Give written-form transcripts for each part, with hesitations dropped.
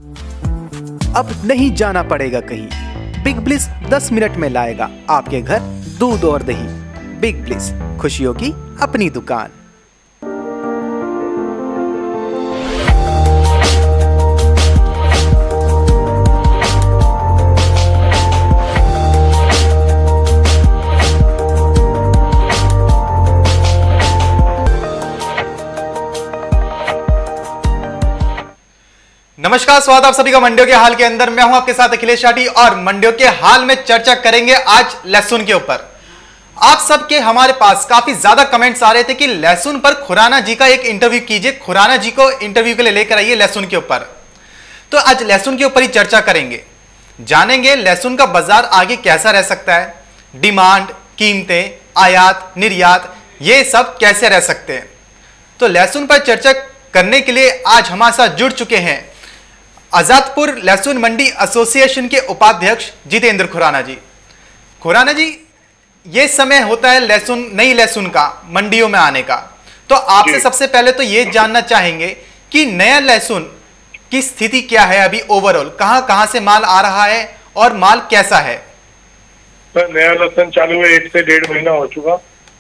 अब नहीं जाना पड़ेगा कहीं, बिग ब्लिस 10 मिनट में लाएगा आपके घर दूध और दही। बिग ब्लिस, खुशियों की अपनी दुकान। नमस्कार, स्वागत आप सभी का मंडियों के हाल के अंदर। मैं हूं आपके साथ अखिलेश शाटी और मंडियों के हाल में चर्चा करेंगे आज लहसुन के ऊपर। आप सबके हमारे पास काफी ज्यादा कमेंट्स आ रहे थे कि लहसुन पर खुराना जी का एक इंटरव्यू कीजिए, खुराना जी को इंटरव्यू के लिए लेकर आइए लहसुन के ऊपर। तो आज लहसुन के ऊपर ही चर्चा करेंगे, जानेंगे लहसुन का बाजार आगे कैसा रह सकता है, डिमांड, कीमतें, आयात निर्यात, ये सब कैसे रह सकते हैं। तो लहसुन पर चर्चा करने के लिए आज हमारे साथ जुड़ चुके हैं आजादपुर लहसुन मंडी एसोसिएशन के उपाध्यक्ष जितेंद्र खुराना जी। खुराना जी, ये समय होता है लहसुन, नई लहसुन का मंडियों में आने का, तो आपसे सबसे पहले तो ये जानना चाहेंगे कि नया लहसुन की स्थिति क्या है अभी, ओवरऑल कहां से माल आ रहा है और माल कैसा है। तो नया लहसुन चालू है 1 से 1.5 महीना हो चुका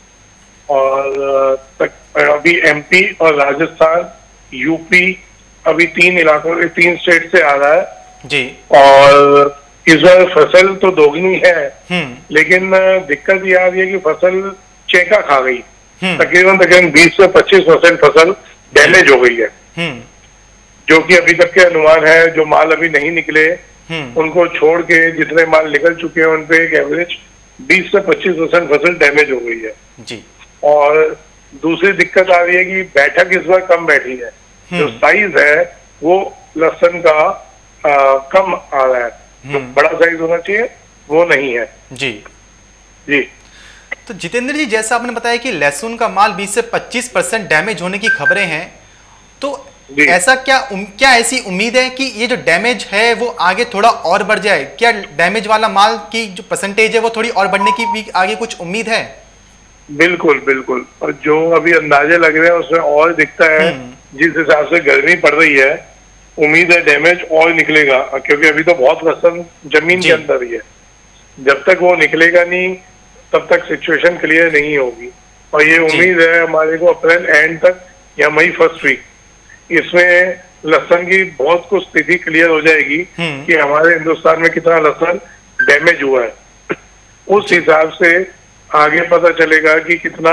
और अभी एमपी और राजस्थान, यूपी, अभी 3 इलाकों में 3 स्टेट से आ रहा है जी। और इस बार फसल तो दोगुनी है, लेकिन दिक्कत ये आ रही है कि फसल चेका खा गई। तकरीबन 20 से 25% फसल डैमेज हो गई है, जो कि अभी तक के अनुमान है। जो माल अभी नहीं निकले उनको छोड़ के जितने माल निकल चुके हैं उन पे एक एवरेज 20 से 25% फसल डैमेज हो गई है जी। और दूसरी दिक्कत आ रही है कि बैठक इस बार कम बैठी है, जो साइज है वो लहसुन का कम आ रहा है, जो बड़ा साइज होना चाहिए वो नहीं है जी जी। तो जितेंद्र जी, जैसा आपने बताया कि लहसुन का माल 20 से 25% डैमेज होने की खबरें हैं, तो ऐसा क्या ऐसी उम्मीद है कि ये जो डैमेज है वो आगे थोड़ा और बढ़ जाए? क्या डैमेज वाला माल की जो परसेंटेज है वो थोड़ी और बढ़ने की भी आगे कुछ उम्मीद है? बिल्कुल बिल्कुल, और जो अभी अंदाजे लग रहे हैं उसमें और दिखता है, जिस हिसाब से गर्मी पड़ रही है उम्मीद है डैमेज और निकलेगा, क्योंकि अभी तो बहुत लहसुन जमीन के अंदर ही है। जब तक वो निकलेगा नहीं तब तक सिचुएशन क्लियर नहीं होगी। और ये उम्मीद है हमारे को अप्रैल एंड तक या मई फर्स्ट वीक इसमें लहसुन की बहुत कुछ स्थिति क्लियर हो जाएगी कि हमारे हिंदुस्तान में कितना लहसुन डैमेज हुआ है। उस हिसाब से आगे पता चलेगा कि कितना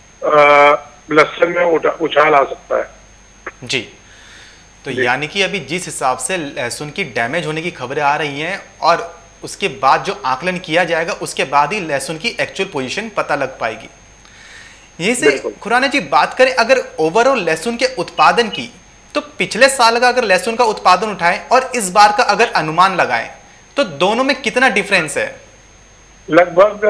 लहसुन में उछाल आ सकता है जी। तो यानी कि अभी जिस हिसाब से लहसुन की डैमेज होने की खबरें आ रही हैं और उसके बाद जो आकलन किया जाएगा उसके बाद ही लहसुन की एक्चुअल पोजीशन पता लग पाएगी। यहीं से खुराना जी बात करें अगर ओवरऑल लहसुन के उत्पादन की, तो पिछले साल का अगर लहसुन का उत्पादन उठाएं और इस बार का अगर अनुमान लगाएं तो दोनों में कितना डिफरेंस है? लगभग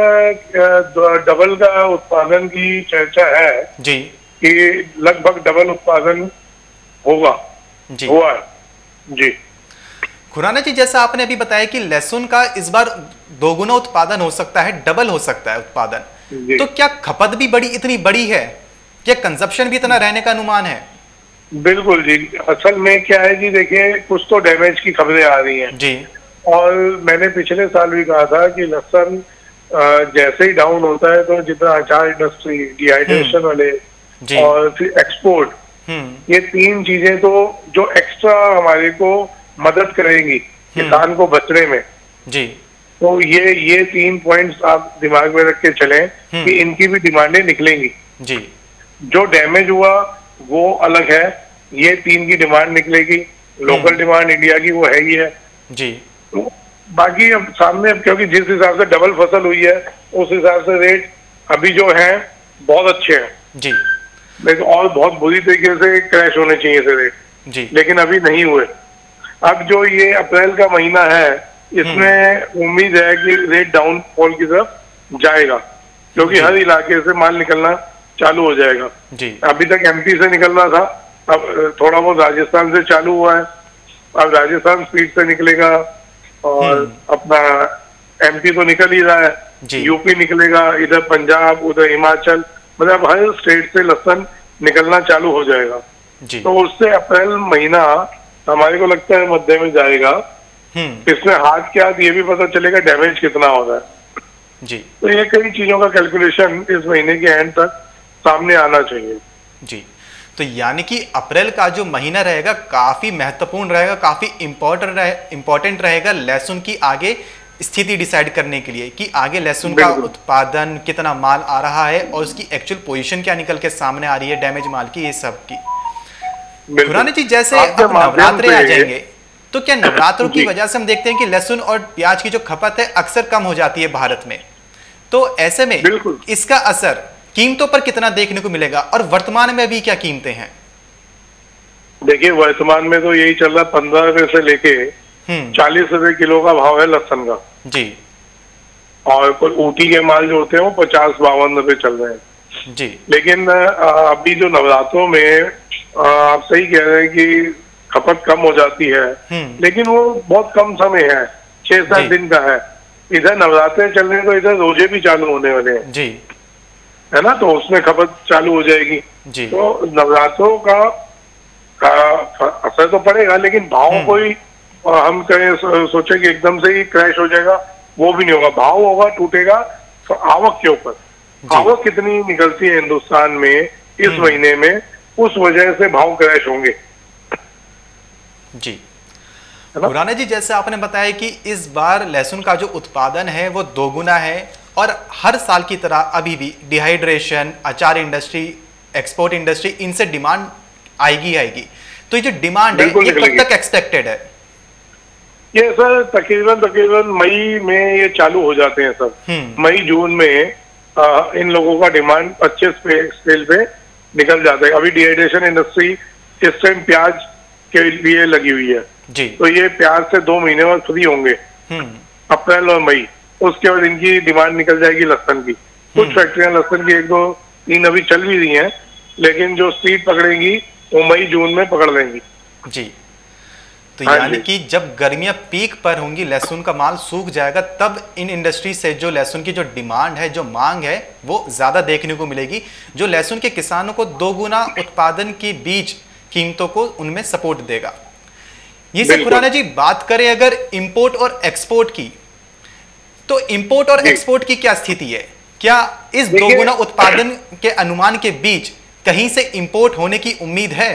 डबल का उत्पादन की चर्चा है जी, कि लगभग डबल उत्पादन होगा जी, हुआ है जी। खुराना जी, जैसा आपने अभी बताया कि लहसुन का इस बार दोगुना उत्पादन हो सकता है, डबल हो सकता है उत्पादन, तो क्या खपत भी इतनी बड़ी है? क्या कंजप्शन भी इतना रहने का अनुमान है? बिल्कुल जी। असल में क्या है कि देखिए, कुछ तो डैमेज की खबरें आ रही हैं जी। और मैंने पिछले साल भी कहा था कि लहसुन जैसे ही डाउन होता है तो जितना अचार इंडस्ट्री, डिहाइड्रेशन वाले और फिर एक्सपोर्ट, ये 3 चीजें तो जो एक्स्ट्रा हमारे को मदद करेंगी किसान को बचने में जी। तो ये 3 पॉइंट्स आप दिमाग में रख के चलें कि इनकी भी डिमांडें निकलेंगी जी। जो डैमेज हुआ वो अलग है, ये 3 की डिमांड निकलेगी। लोकल डिमांड इंडिया की वो है ही है जी। तो बाकी अब सामने, क्योंकि जिस हिसाब से डबल फसल हुई है उस हिसाब से रेट अभी जो है बहुत अच्छे हैं जी। लेकिन और बहुत बुरी तरीके से क्रैश होने चाहिए थे रेट जी, लेकिन अभी नहीं हुए। अब जो ये अप्रैल का महीना है इसमें उम्मीद है कि रेट डाउनफॉल की तरफ जाएगा, क्योंकि हर इलाके से माल निकलना चालू हो जाएगा जी। अभी तक एमपी से निकलना था, अब थोड़ा बहुत राजस्थान से चालू हुआ है, अब राजस्थान स्पीड से निकलेगा और अपना एमपी तो निकल ही रहा है, यूपी निकलेगा, इधर पंजाब, उधर हिमाचल, मतलब हर स्टेट से लहसुन निकलना चालू हो जाएगा जी। तो उससे अप्रैल महीना हमारे को लगता है मध्य में जाएगा। इसमें हाथ के हाथ ये भी पता चलेगा डैमेज कितना हो रहा है जी। तो ये कई चीजों का कैलकुलेशन इस महीने के एंड तक सामने आना चाहिए जी। तो यानी कि अप्रैल का जो महीना रहेगा काफी महत्वपूर्ण रहेगा, काफी इंपॉर्टेंट रहेगा लहसुन की आगे स्थिति डिसाइड करने के लिए कि आगे लहसुन का उत्पादन, कितना माल आ रहा है और उसकी एक्चुअल पोजीशन क्या निकल के सामने आ रही है, डैमेज माल की, ये सब की। खुराना जी, जैसे अब नवरात्रे आ जाएंगे तो क्या नवरात्रों की वजह से हम देखते हैं कि लहसुन और प्याज की जो खपत है अक्सर कम हो जाती है भारत में, तो ऐसे में इसका असर कीमतों पर कितना देखने को मिलेगा और वर्तमान में अभी क्या कीमतें हैं? देखिए, वर्तमान में तो यही चल रहा है, 15 रुपए से लेके 40 रुपए किलो का भाव है लहसुन का जी। और कोई ऊटी के माल जो होते हैं वो 50-52 रुपए चल रहे हैं जी। लेकिन अभी जो नवरात्रों में आप सही कह रहे हैं कि खपत कम हो जाती है, लेकिन वो बहुत कम समय है, 6-7 दिन का है। इधर नवरात्रे चल रहे हैं तो इधर रोजे भी चालू होने वाले हैं जी, है ना, तो उसमें खपत चालू हो जाएगी जी। तो नवरात्रों का असर तो पड़ेगा, लेकिन भाव कोई हम कहें सोचे कि एकदम से ही क्रैश हो जाएगा, वो भी नहीं होगा। भाव होगा, टूटेगा तो आवक के ऊपर, आवक कितनी निकलती है हिंदुस्तान में इस महीने में, उस वजह से भाव क्रैश होंगे जी। खुराना जी, जैसे आपने बताया कि इस बार लहसुन का जो उत्पादन है वो दोगुना है और हर साल की तरह अभी भी डिहाइड्रेशन, अचार इंडस्ट्री, एक्सपोर्ट इंडस्ट्री, इनसे डिमांड आएगी। तो ये जो डिमांड है ये कब तक एक्सपेक्टेड है? ये सर तकरीबन मई में ये चालू हो जाते हैं सर। मई जून में इन लोगों का डिमांड अच्छे स्केल पे निकल जाता है। अभी डिहाइड्रेशन इंडस्ट्री इस टाइम प्याज के लिए लगी हुई है जी। तो ये प्याज से 2 महीने बाद फ्री होंगे, अप्रैल और मई। उसके बाद इनकी डिमांड निकल जाएगी लहसुन की। कुछ फैक्ट्रियां लहसुन की 1-2-3 अभी चल भी रही हैं, लेकिन जो स्पीड पकड़ेंगी वो मई जून में पकड़ लेंगी जी। तो यानी कि जब गर्मियां पीक पर होंगी, लहसुन का माल सूख जाएगा, तब इन इंडस्ट्री से जो लहसुन की जो डिमांड है, जो मांग है, वो ज्यादा देखने को मिलेगी, जो लहसुन के किसानों को दोगुना उत्पादन के बीच कीमतों को उनमें सपोर्ट देगा। ये से खुराना जी, बात करें अगर इंपोर्ट और एक्सपोर्ट की, तो इंपोर्ट और एक्सपोर्ट की क्या स्थिति है? क्या इस दोगुना उत्पादन के अनुमान के बीच कहीं से इंपोर्ट होने की उम्मीद है?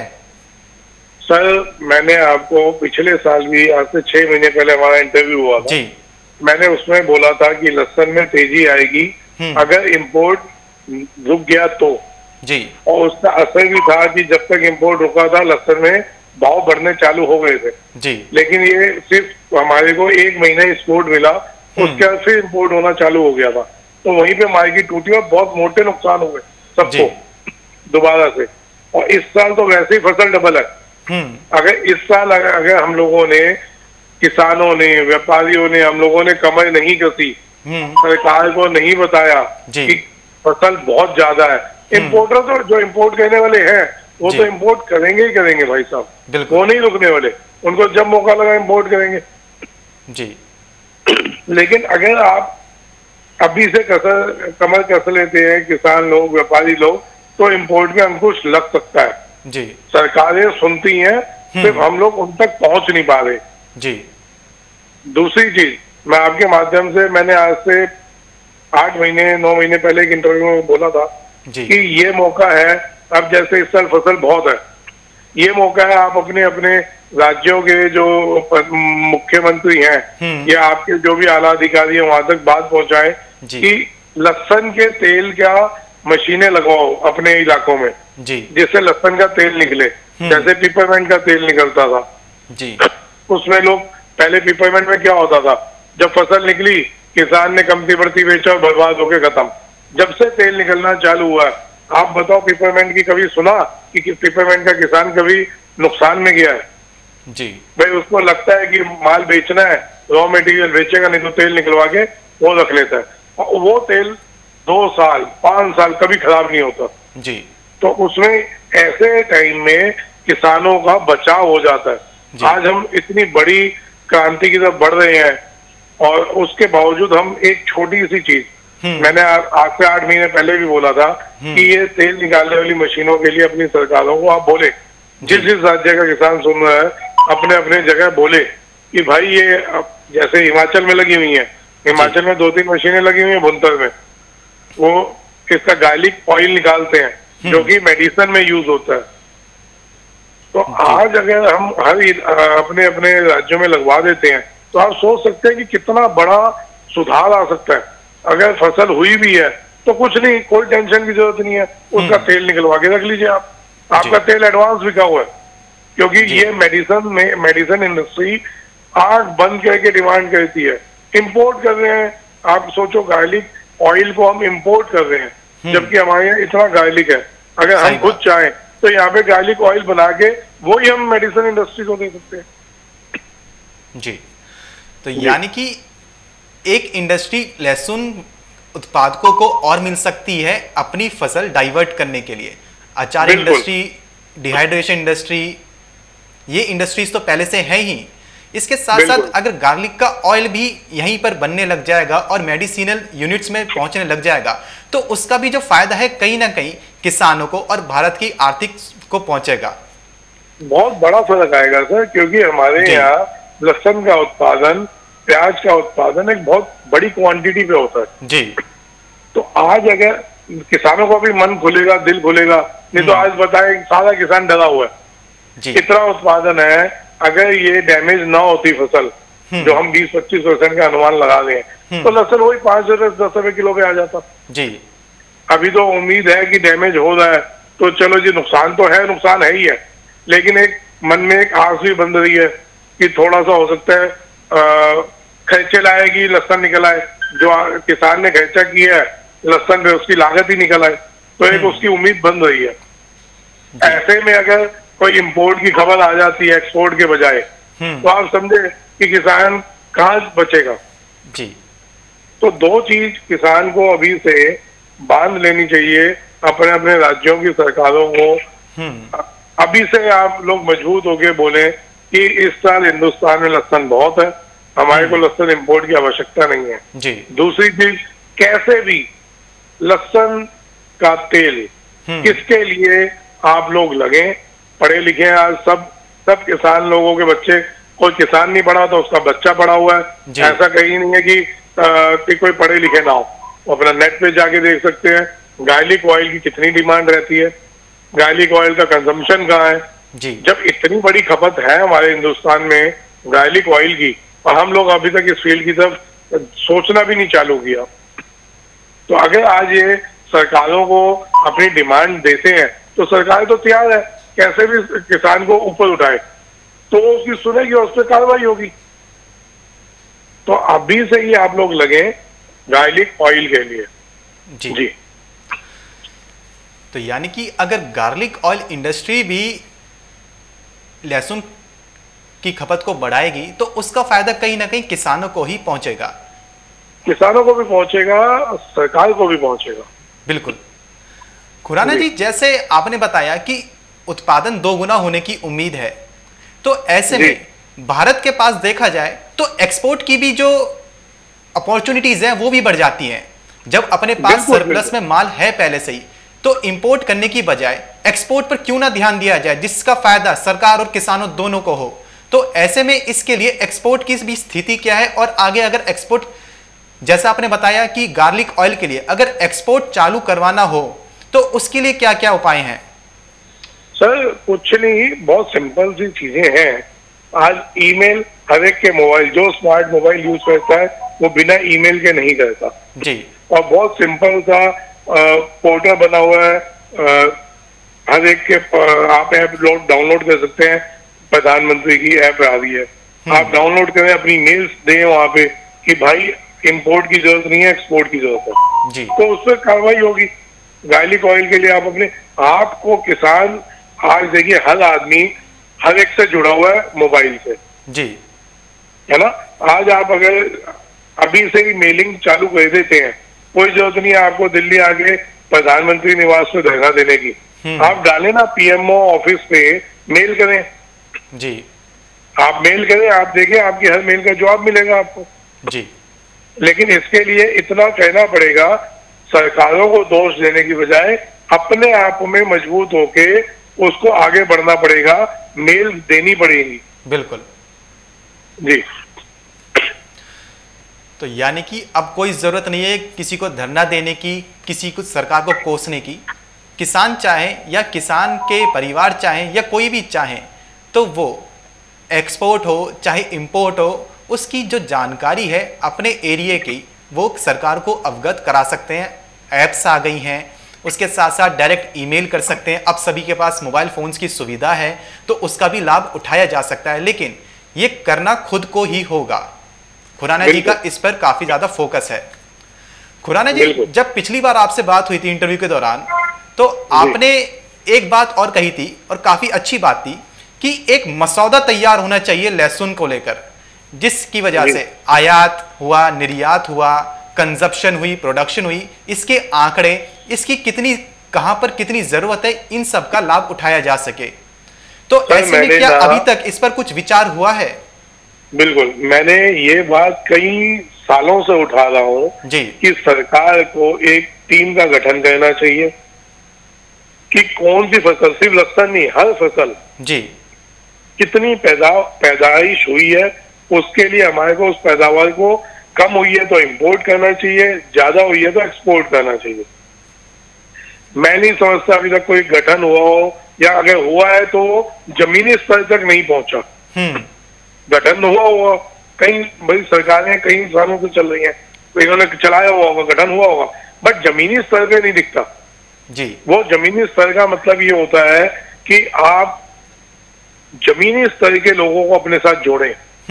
सर, मैंने आपको पिछले साल भी, आज से 6 महीने पहले हमारा इंटरव्यू हुआ था जी। मैंने उसमें बोला था कि लहसुन में तेजी आएगी अगर इंपोर्ट रुक गया तो जी। और उसका असर भी था कि जब तक इंपोर्ट रुका था लहसुन में भाव बढ़ने चालू हो गए थे जी। लेकिन ये सिर्फ हमारे को 1 महीना एक्सपोर्ट मिला, उसके बाद फिर इंपोर्ट होना चालू हो गया था, तो वहीं पे मार्केट टूटी और बहुत मोटे नुकसान हुए सबको दोबारा से। और इस साल तो वैसे ही फसल डबल है। अगर इस साल अगर हम लोगों ने, किसानों ने, व्यापारियों ने, हम लोगों ने कमर नहीं कसी, सरकार को नहीं बताया कि फसल बहुत ज्यादा है, इंपोर्टर तो जो इंपोर्ट करने वाले हैं वो तो इंपोर्ट करेंगे ही करेंगे भाई साहब, वो नहीं रुकने वाले, उनको जब मौका लगा इंपोर्ट करेंगे जी। लेकिन अगर आप अभी से कमर कस लेते हैं किसान लोग, व्यापारी लोग, तो इंपोर्ट में अंकुश लग सकता है जी। सरकारें सुनती हैं, सिर्फ हम लोग उन तक पहुंच नहीं पा रहे जी। दूसरी चीज, मैं आपके माध्यम से, मैंने आज से 8 महीने 9 महीने पहले एक इंटरव्यू में बोला था कि ये मौका है, अब जैसे इस साल फसल बहुत है, ये मौका है आप अपने अपने राज्यों के जो मुख्यमंत्री हैं या आपके जो भी आला अधिकारी हैं वहां तक बात पहुंचाएं कि लहसुन के तेल क्या मशीनें लगवाओ अपने इलाकों में जी, जिससे लहसुन का तेल निकले, जैसे पिपरमेंट का तेल निकलता था जी। उसमें लोग पहले पिपरमेंट में क्या होता था, जब फसल निकली किसान ने कमती बढ़ती बेचा और बर्बाद होके खत्म। जब से तेल निकलना चालू हुआ, आप बताओ पिपरमेंट की कभी सुना कि पिपरमेंट का किसान कभी नुकसान में गया है? जी भाई उसको लगता है कि माल बेचना है, रॉ मटेरियल बेचेगा, नहीं तो तेल निकलवा के वो रख लेता है, और वो तेल 2 साल 5 साल कभी खराब नहीं होता जी। तो उसमें ऐसे टाइम में किसानों का बचाव हो जाता है। आज हम इतनी बड़ी क्रांति की तरफ बढ़ रहे हैं और उसके बावजूद हम एक छोटी सी चीज, मैंने आज से 8 महीने पहले भी बोला था कि ये तेल निकालने वाली मशीनों के लिए अपनी सरकारों को आप बोले, जिस राज्य का किसान सुन रहा है अपने अपने जगह बोले कि भाई ये जैसे हिमाचल में लगी हुई है, हिमाचल में 2-3 मशीनें लगी हुई है भुंतर में, वो इसका गार्लिक ऑयल निकालते हैं जो कि मेडिसिन में यूज होता है। तो आज अगर हम अपने अपने राज्यों में लगवा देते हैं तो आप सोच सकते हैं कि कितना बड़ा सुधार आ सकता है। अगर फसल हुई भी है तो कुछ नहीं, कोई टेंशन की जरूरत नहीं है, उसका तेल निकलवा के रख लीजिए आप, आपका तेल एडवांस बिका हुआ है। क्योंकि ये मेडिसिन इंडस्ट्री आंख बंद करके डिमांड करती है, इंपोर्ट कर रहे हैं। आप सोचो गार्लिक ऑयल को हम इंपोर्ट कर रहे हैं जबकि हमारे यहाँ इतना गार्लिक है। अगर हम खुद चाहें तो यहाँ पे गार्लिक ऑयल बना के वो ही हम मेडिसिन इंडस्ट्री को दे सकते हैं। जी, तो यानी कि एक इंडस्ट्री लहसुन उत्पादकों को और मिल सकती है अपनी फसल डाइवर्ट करने के लिए। अचार इंडस्ट्री, डिहाइड्रेशन इंडस्ट्री, ये इंडस्ट्रीज तो पहले से है ही। इसके साथ साथ अगर गार्लिक का ऑयल भी यहीं पर बनने लग जाएगा और मेडिसिनल यूनिट्स में पहुंचने लग जाएगा तो उसका भी जो फायदा है कहीं ना कहीं किसानों को और भारत की आर्थिक को पहुंचेगा। बहुत बड़ा फर्क आएगा सर, क्योंकि हमारे यहाँ लहसुन का उत्पादन, प्याज का उत्पादन एक बहुत बड़ी क्वांटिटी पे होता है जी। तो आज अगर किसानों को भी मन खुलेगा, दिल खुलेगा, नहीं तो आज बताए सारा किसान डरा हुआ है जी। इतना उत्पादन है, अगर ये डैमेज ना होती फसल जो हम 20-25% का अनुमान लगा दें तो लहसुन वही 5 से 10 रुपए किलो पे आ जाता जी। अभी तो उम्मीद है कि डैमेज हो रहा है तो चलो जी, नुकसान तो है, नुकसान है ही है, लेकिन एक मन में एक आस भी बन रही है कि थोड़ा सा हो सकता है खर्चे लाएगी लहसुन निकल आए, जो किसान ने खर्चा किया है लहसुन पे उसकी लागत ही निकल आए, तो एक उसकी उम्मीद बन रही है। ऐसे में अगर कोई इंपोर्ट की खबर आ जाती है एक्सपोर्ट के बजाय तो आप समझे कि किसान कहाँ बचेगा जी। तो 2 चीज किसान को अभी से बांध लेनी चाहिए, अपने अपने राज्यों की सरकारों को अभी से आप लोग मजबूत होके बोले कि इस साल हिंदुस्तान में लहसुन बहुत है, हमारे को लहसुन इंपोर्ट की आवश्यकता नहीं है जी। दूसरी चीज, कैसे भी लहसुन का तेल किसके लिए आप लोग लगे, पढ़े लिखे हैं आज सब किसान लोगों के बच्चे, कोई किसान नहीं पढ़ा तो उसका बच्चा पढ़ा हुआ है। ऐसा कहीं नहीं है कि कोई पढ़े लिखे ना हो। अपना नेट पे जाके देख सकते हैं गार्लिक ऑयल की कितनी डिमांड रहती है, गार्लिक ऑयल का कंजम्पशन कहाँ है जी। जब इतनी बड़ी खपत है हमारे हिंदुस्तान में गार्लिक ऑयल की और हम लोग अभी तक इस फील्ड की तरफ सोचना भी नहीं चालू किया। तो अगर आज ये सरकारों को अपनी डिमांड देते हैं तो सरकार तो तैयार है कैसे भी किसान को ऊपर उठाए, तो उसकी सुनेगी और उस पर कार्रवाई होगी। तो अभी से ही आप लोग लगे गार्लिक ऑयल के लिए जी। तो यानी कि अगर गार्लिक ऑयल इंडस्ट्री भी लहसुन की खपत को बढ़ाएगी तो उसका फायदा कहीं ना कहीं किसानों को ही पहुंचेगा, किसानों को भी पहुंचेगा, सरकार को भी पहुंचेगा। बिल्कुल। खुराना जी, जैसे आपने बताया कि उत्पादन 2 गुना होने की उम्मीद है, तो ऐसे में भारत के पास देखा जाए तो एक्सपोर्ट की भी जो अपॉर्चुनिटीज है वो भी बढ़ जाती हैं। जब अपने पास सरप्लस में माल है पहले से ही, तो इंपोर्ट करने की बजाय एक्सपोर्ट पर क्यों ना ध्यान दिया जाए जिसका फायदा सरकार और किसानों दोनों को हो। तो ऐसे में इसके लिए एक्सपोर्ट की भी स्थिति क्या है, और आगे अगर एक्सपोर्ट, जैसा आपने बताया कि गार्लिक ऑयल के लिए अगर एक्सपोर्ट चालू करवाना हो तो उसके लिए क्या क्या उपाय हैं? सर कुछ नहीं, बहुत सिंपल सी चीजें हैं। आज ईमेल हर एक के मोबाइल, जो स्मार्ट मोबाइल यूज करता है वो बिना ईमेल के नहीं करता जी। और बहुत सिंपल सा पोर्टल बना हुआ है, हर एक के आप ऐप डाउनलोड कर सकते हैं, प्रधानमंत्री की ऐप आ रही है, आप डाउनलोड करें, अपनी मेल्स दें वहां पे कि भाई इंपोर्ट की जरूरत नहीं है, एक्सपोर्ट की जरूरत है जी। तो उस पर कार्रवाई होगी। गार्लिक ऑयल के लिए आप अपने आपको किसान, आज देखिए हर आदमी हर एक से जुड़ा हुआ है मोबाइल से जी, है ना। आज आप अगर अभी से ही मेलिंग चालू कर देते हैं, कोई जरूरत नहीं है आपको दिल्ली आके प्रधानमंत्री निवास पे धरना देने की, आप डालें ना पीएमओ ऑफिस पे मेल करें जी, आप मेल करें, आप देखें आपकी हर मेल का जवाब मिलेगा आपको जी। लेकिन इसके लिए इतना कहना पड़ेगा, सरकारों को दोष देने की बजाय अपने आप में मजबूत होके उसको आगे बढ़ना पड़ेगा, मेल देनी पड़ेगी बिल्कुल जी। तो यानी कि अब कोई जरूरत नहीं है किसी को धरना देने की, किसी को सरकार को कोसने की। किसान चाहे या किसान के परिवार चाहे या कोई भी चाहे तो वो एक्सपोर्ट हो चाहे इंपोर्ट हो, उसकी जो जानकारी है अपने एरिया की वो सरकार को अवगत करा सकते हैं। ऐप्स आ गई हैं, उसके साथ साथ डायरेक्ट ईमेल कर सकते हैं। अब सभी के पास मोबाइल फोन्स की सुविधा है तो उसका भी लाभ उठाया जा सकता है, लेकिन ये करना खुद को ही होगा। खुराना जी का इस पर काफी ज्यादा फोकस है। खुराना जी, जब पिछली बार आपसे बात हुई थी इंटरव्यू के दौरान, तो आपने एक बात और कही थी और काफी अच्छी बात थी कि एक मसौदा तैयार होना चाहिए लहसुन को लेकर, जिसकी वजह से आयात हुआ, निर्यात हुआ, कंजप्शन हुई, प्रोडक्शन हुई, इसके आंकड़े, इसकी कितनी कहां पर कितनी जरूरत है, इन सब का लाभ उठाया जा सके। तो ऐसे में क्या अभी तक इस पर कुछ विचार हुआ है? बिल्कुल, मैंने ये बात कई सालों से उठा रहा हूं कि सरकार को एक टीम का गठन करना चाहिए कि कौन सी फसल, सिर्फ लहसुन नहीं, हर फसल जी कितनी पैदाइश हुई है, उसके लिए हमारे को उस पैदावार को कम हुई है तो इंपोर्ट करना चाहिए, ज्यादा हुई है तो एक्सपोर्ट करना चाहिए। मैं नहीं समझता अभी तक कोई गठन हुआ हो, या अगर हुआ है तो जमीनी स्तर तक नहीं पहुंचा। गठन हुआ होगा, कई बड़ी सरकारें कई सालों से चल रही हैं, तो इन्होंने चलाया हुआ होगा, गठन हुआ होगा, बट जमीनी स्तर पे नहीं दिखता जी। वो जमीनी स्तर का मतलब ये होता है कि आप जमीनी स्तर के लोगों को अपने साथ जोड़ें,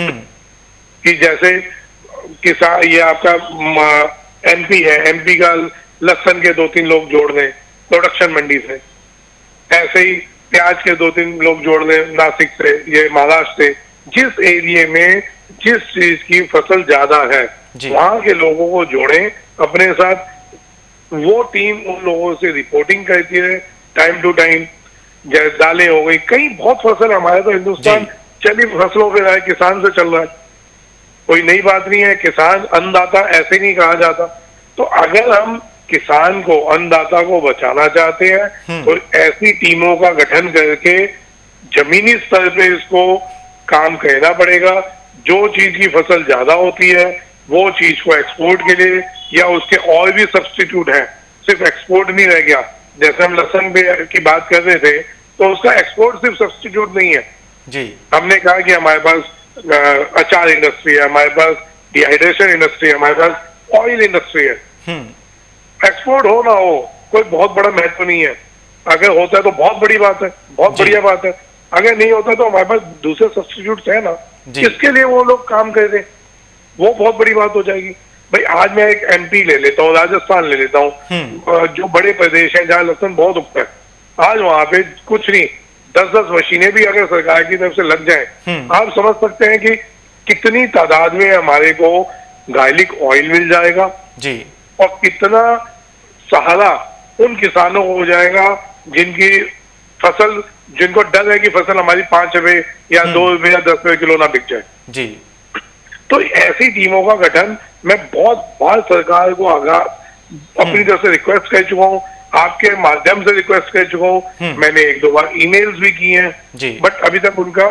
कि जैसे किसान, ये आपका एमपी है, एमपी का लहसुन के 2-3 लोग जोड़ लें प्रोडक्शन मंडी से, ऐसे ही प्याज के 2-3 लोग जोड़ लें नासिक से, ये महाराष्ट्र से, जिस एरिया में जिस चीज की फसल ज्यादा है वहां के लोगों को जोड़ें अपने साथ। वो टीम उन लोगों से रिपोर्टिंग करती है टाइम टू टाइम। जैसे दालें हो गई, कई बहुत फसल, हमारे तो हिंदुस्तान चली फसलों पे रहा है, किसान से चल रहा है, कोई नई बात नहीं है। किसान अन्नदाता ऐसे नहीं कहा जाता। तो अगर हम किसान को, अन्नदाता को बचाना चाहते हैं तो ऐसी टीमों का गठन करके जमीनी स्तर पे इसको काम करना पड़ेगा। जो चीज की फसल ज्यादा होती है वो चीज को एक्सपोर्ट के लिए, या उसके और भी सब्स्टिट्यूट हैं, सिर्फ एक्सपोर्ट नहीं रह गया। जैसे हम लहसुन की बात कर रहे थे तो उसका एक्सपोर्ट सिर्फ सब्स्टिट्यूट नहीं है जी। हमने कहा कि हमारे पास अचार इंडस्ट्री है, हमारे पास डिहाइड्रेशन इंडस्ट्री है, हमारे पास ऑयल इंडस्ट्री है। एक्सपोर्ट हो ना हो कोई बहुत बड़ा महत्व नहीं है। अगर होता है तो बहुत बड़ी बात है, बहुत बढ़िया बात है। अगर नहीं होता तो हमारे पास दूसरे सब्स्टिट्यूट है ना, इसके लिए वो लोग काम कर दें, वो बहुत बड़ी बात हो जाएगी। भाई आज मैं एक एमपी ले लेता हूँ, राजस्थान ले लेता हूँ, जो बड़े प्रदेश हैं जहाँ लहसुन बहुत उगता है, आज वहां पे कुछ नहीं, 10-10 मशीनें भी अगर सरकार की तरफ से लग जाएं, आप समझ सकते हैं कि कितनी तादाद में हमारे को गार्लिक ऑयल मिल जाएगा जी, और कितना सहारा उन किसानों को हो जाएगा जिनकी फसल, जिनको डर है कि फसल हमारी 5 रुपए या 2 रुपए या 10 रुपए किलो ना बिक जाए जी। तो ऐसी टीमों का गठन मैं बहुत बार सरकार को अपनी तरफ से रिक्वेस्ट कर चुका हूँ, आपके माध्यम से रिक्वेस्ट कर चुका हूँ, मैंने 1-2 बार ईमेल्स भी किए हैं, बट अभी तक उनका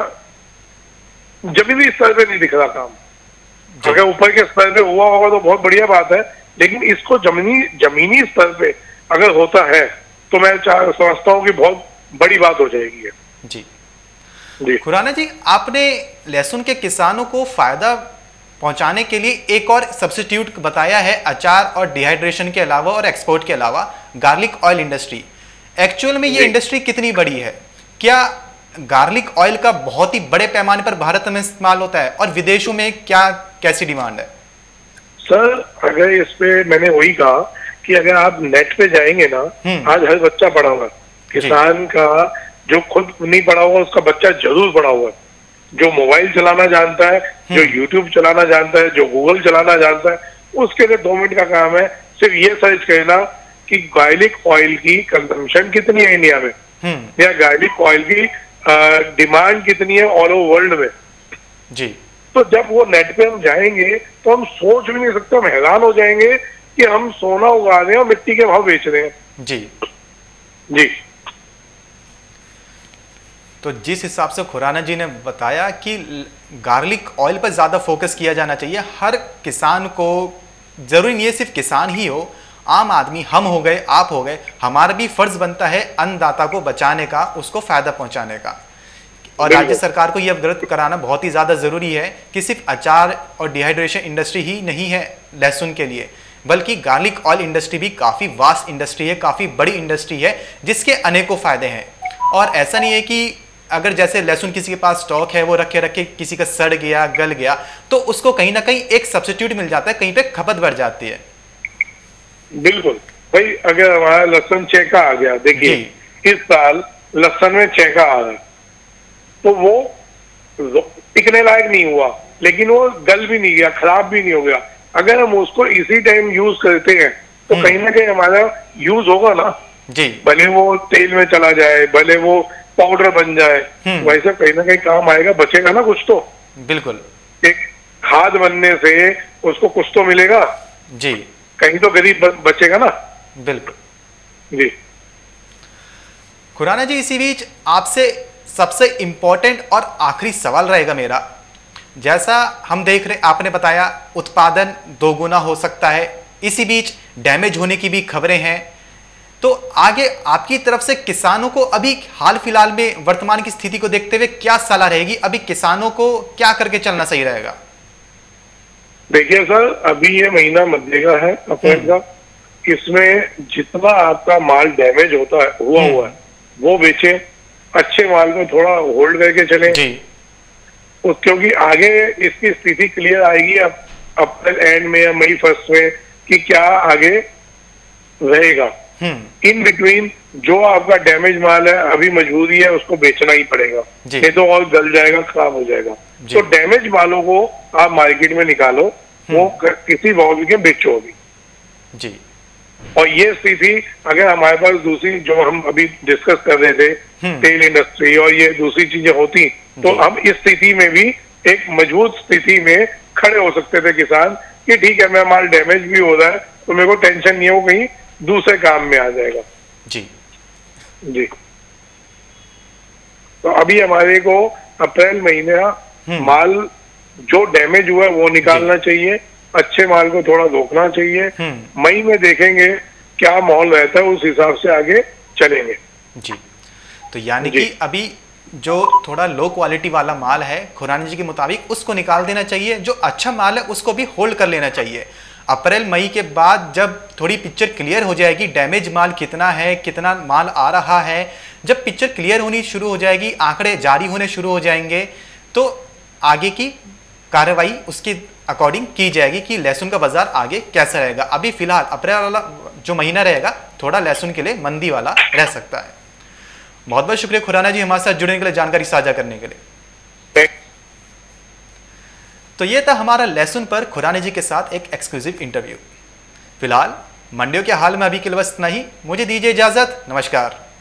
जमीनी स्तर पे नहीं दिख रहा काम। अगर ऊपर के स्तर पे हुआ होगा तो बहुत बढ़िया बात है, लेकिन इसको जमीनी स्तर पे अगर होता है तो मैं समझता हूँ कि बहुत बड़ी बात हो जाएगी जी। खुराना जी, आपने लहसुन के किसानों को फायदा पहुंचाने के लिए एक और सब्स्टिट्यूट बताया है, अचार और डिहाइड्रेशन के अलावा और एक्सपोर्ट के अलावा गार्लिक ऑयल इंडस्ट्री। एक्चुअल में ये इंडस्ट्री कितनी बड़ी है? क्या गार्लिक ऑयल का बहुत ही बड़े पैमाने पर भारत में इस्तेमाल होता है, और विदेशों में क्या कैसी डिमांड है? सर, अगर इस पे मैंने वही कहा कि अगर आप नेट पे जाएंगे ना, आज हर बच्चा पढ़ा होगा, किसान का जो खुद नहीं पढ़ा होगा उसका बच्चा जरूर पढ़ा होगा, जो मोबाइल चलाना जानता है, जो यूट्यूब चलाना जानता है, जो गूगल चलाना जानता है, उसके लिए 2 मिनट का काम है सिर्फ ये सर्च करना कि गार्लिक ऑयल की कंजम्पशन कितनी है इंडिया में, या गार्लिक ऑयल की डिमांड कितनी है ऑल ओवर वर्ल्ड में जी। तो जब वो नेट पे हम जाएंगे तो हम सोच भी नहीं सकते, हम हैरान हो जाएंगे कि हम सोना उगा रहे हैं और मिट्टी के भाव बेच रहे हैं जी। तो जिस हिसाब से खुराना जी ने बताया कि गार्लिक ऑयल पर ज़्यादा फोकस किया जाना चाहिए, हर किसान को, ज़रूरी नहीं है सिर्फ किसान ही हो, आम आदमी हम हो गए, आप हो गए, हमारा भी फर्ज बनता है अन्नदाता को बचाने का, उसको फायदा पहुंचाने का। और राज्य सरकार को यह अवगत कराना बहुत ही ज़्यादा ज़रूरी है कि सिर्फ अचार और डिहाइड्रेशन इंडस्ट्री ही नहीं है लहसुन के लिए, बल्कि गार्लिक ऑयल इंडस्ट्री भी काफ़ी वास्ट इंडस्ट्री है, काफ़ी बड़ी इंडस्ट्री है, जिसके अनेकों फ़ायदे हैं। और ऐसा नहीं है कि अगर जैसे लहसुन किसी के पास स्टॉक है, वो रखे रखे किसी का सड़ गया, गल गया, तो उसको कहीं ना कहीं एक सब्स्टिट्यूट मिल जाता है, कहीं पे खपत बढ़ जाती है। बिल्कुल भाई, अगर हमारा लहसुन चेका आ गया, देखिए इस साल लहसुन में चेका आ रहा, तो वो टिकने लायक नहीं हुआ, लेकिन वो गल भी नहीं गया, खराब भी नहीं हो गया। अगर हम उसको इसी टाइम यूज करते हैं तो कहीं ना कहीं हमारा यूज होगा ना जी, भले वो तेल में चला जाए, भले वो पाउडर बन जाए, वैसे कहीं ना कहीं काम आएगा, बचेगा ना कुछ तो। बिल्कुल, एक खाद बनने से उसको कुछ तो मिलेगा जी, कहीं तो गरीब बचेगा ना। बिल्कुल जी। खुराना जी, इसी बीच आपसे सबसे इंपॉर्टेंट और आखिरी सवाल रहेगा मेरा। जैसा हम देख रहे, आपने बताया उत्पादन दोगुना हो सकता है, इसी बीच डैमेज होने की भी खबरें हैं, तो आगे आपकी तरफ से किसानों को अभी हाल फिलहाल में वर्तमान की स्थिति को देखते हुए क्या सलाह रहेगी? अभी किसानों को क्या करके चलना सही रहेगा? देखिए सर, अभी ये महीना मध्य का है, अप्रैल का, इसमें जितना आपका माल डैमेज होता है, हुआ है, वो बेचे, अच्छे माल में थोड़ा होल्ड करके चले जी। क्योंकि आगे इसकी स्थिति क्लियर आएगी अब अप्रैल एंड में या मई फर्स्ट में कि क्या आगे रहेगा। इन बिटवीन जो आपका डैमेज माल है, अभी मजबूरी है, उसको बेचना ही पड़ेगा, नहीं तो और गल जाएगा, खराब हो जाएगा। तो डैमेज मालों को आप मार्केट में निकालो, वो किसी भाव के बेचो अभी जी। और ये स्थिति अगर हमारे पास दूसरी जो हम अभी डिस्कस कर रहे थे, तेल इंडस्ट्री और ये दूसरी चीजें होती, तो हम इस स्थिति में भी एक मजबूत स्थिति में खड़े हो सकते थे किसान कि ठीक है, मेरा माल डैमेज भी हो रहा है तो मेरे को टेंशन नहीं है, वो कहीं दूसरे काम में आ जाएगा जी जी। तो अभी हमारे को अप्रैल महीने माल जो डैमेज हुआ है वो निकालना चाहिए, अच्छे माल को थोड़ा रोकना चाहिए। मई में देखेंगे क्या माहौल रहता है, उस हिसाब से आगे चलेंगे जी। तो यानी कि अभी जो थोड़ा लो क्वालिटी वाला माल है, खुराना जी के मुताबिक उसको निकाल देना चाहिए, जो अच्छा माल है उसको भी होल्ड कर लेना चाहिए। अप्रैल मई के बाद जब थोड़ी पिक्चर क्लियर हो जाएगी, डैमेज माल कितना है, कितना माल आ रहा है, जब पिक्चर क्लियर होनी शुरू हो जाएगी, आंकड़े जारी होने शुरू हो जाएंगे, तो आगे की कार्रवाई उसके अकॉर्डिंग की जाएगी कि लहसुन का बाजार आगे कैसा रहेगा। अभी फिलहाल अप्रैल वाला जो महीना रहेगा थोड़ा लहसुन के लिए मंदी वाला रह सकता है। बहुत बहुत शुक्रिया खुराना जी हमारे साथ जुड़ने के लिए, जानकारी साझा करने के लिए। तो ये था हमारा लहसुन पर खुराना जी के साथ एक एक्सक्लूसिव इंटरव्यू। फिलहाल मंडियों के हाल में अभी के लिए बस इतना ही, मुझे दीजिए इजाजत, नमस्कार।